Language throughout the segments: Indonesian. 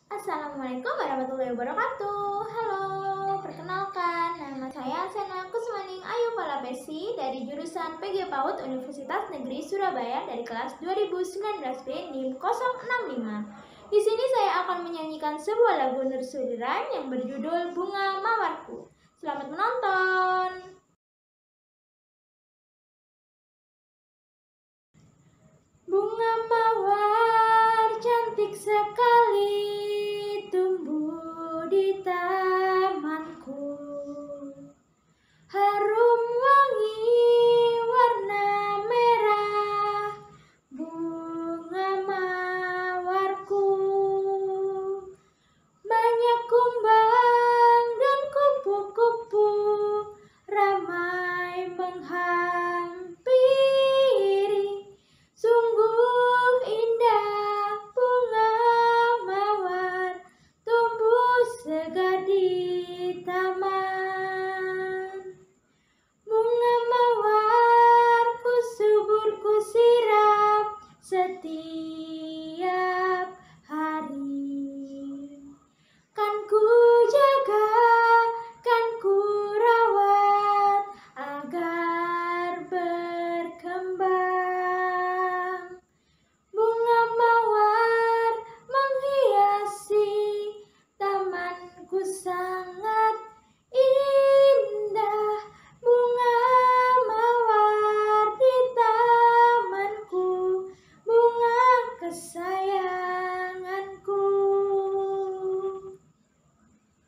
Assalamualaikum warahmatullahi wabarakatuh. Halo, perkenalkan nama saya Sena Kusmaning Ayu Palapesi dari jurusan PG PAUD Universitas Negeri Surabaya dari kelas 2019B NIM 065. Di sini saya akan menyanyikan sebuah lagu nursery rhyme yang berjudul Bunga Mawarku. Selamat menonton. Bunga mawar cantik sekali tumbuh di tamanku. Harum wangi warna merah bunga mawarku. Banyak kumbang dan kupu-kupu ramai menghampiri. Sungguh indah bunga mawar tumbuh segar di taman. Bunga mawar ku subur ku siram setiap hari. Kan ku jaga, kan ku rawat agar berkembang. Bunga mawar menghiasi tamanku sangat indah. Bunga mawar di tamanku, bunga kesayanganku.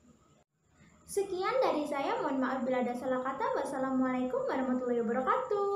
Sekian dari saya, mohon maaf bila ada salah kata. Wassalamualaikum warahmatullahi wabarakatuh.